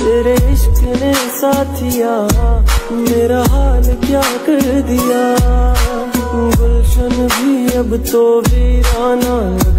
तेरे इश्क ने साथिया मेरा हाल क्या कर दिया। गुलशन भी अब तो वीराना